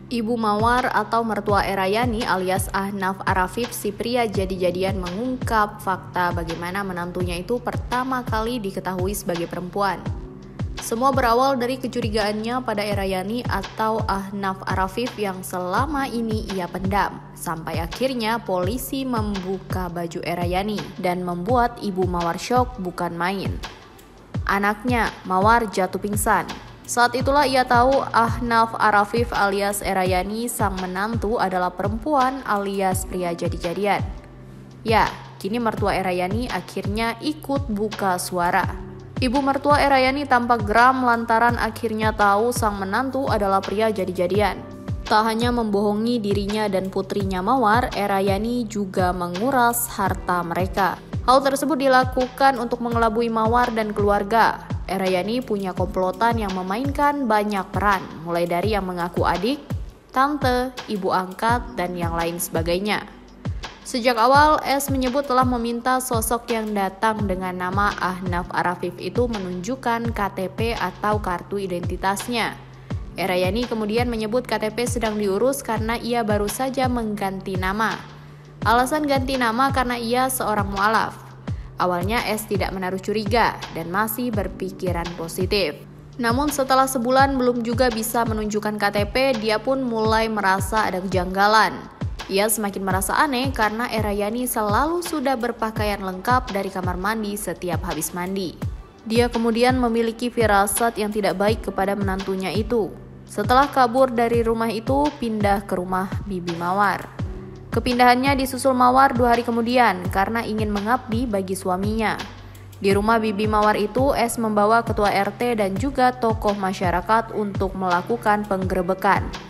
Ibu Mawar atau mertua Erayani alias Ahnaf Arafif si pria jadi-jadian mengungkap fakta bagaimana menantunya itu pertama kali diketahui sebagai perempuan. Semua berawal dari kecurigaannya pada Erayani atau Ahnaf Arafif yang selama ini ia pendam. Sampai akhirnya polisi membuka baju Erayani dan membuat Ibu Mawar syok bukan main. Anaknya, Mawar, jatuh pingsan. Saat itulah ia tahu Ahnaf Arafif alias Erayani sang menantu adalah perempuan alias pria jadi-jadian. Ya, kini mertua Erayani akhirnya ikut buka suara. Ibu mertua Erayani tampak geram lantaran akhirnya tahu sang menantu adalah pria jadi-jadian. Tak hanya membohongi dirinya dan putrinya Mawar, Erayani juga menguras harta mereka. Hal tersebut dilakukan untuk mengelabui Mawar dan keluarga. Erayani punya komplotan yang memainkan banyak peran, mulai dari yang mengaku adik, tante, ibu angkat, dan yang lain sebagainya. Sejak awal, S menyebut telah meminta sosok yang datang dengan nama Ahnaf Arafif itu menunjukkan KTP atau kartu identitasnya. Erayani kemudian menyebut KTP sedang diurus karena ia baru saja mengganti nama. Alasan ganti nama karena ia seorang mualaf. Awalnya S tidak menaruh curiga dan masih berpikiran positif. Namun setelah sebulan belum juga bisa menunjukkan KTP, dia pun mulai merasa ada kejanggalan. Ia semakin merasa aneh karena Erayani selalu sudah berpakaian lengkap dari kamar mandi setiap habis mandi. Dia kemudian memiliki firasat yang tidak baik kepada menantunya itu. Setelah kabur dari rumah itu, pindah ke rumah Bibi Mawar. Kepindahannya disusul Mawar 2 hari kemudian karena ingin mengabdi bagi suaminya. Di rumah Bibi Mawar itu, S membawa ketua RT dan juga tokoh masyarakat untuk melakukan penggerebekan.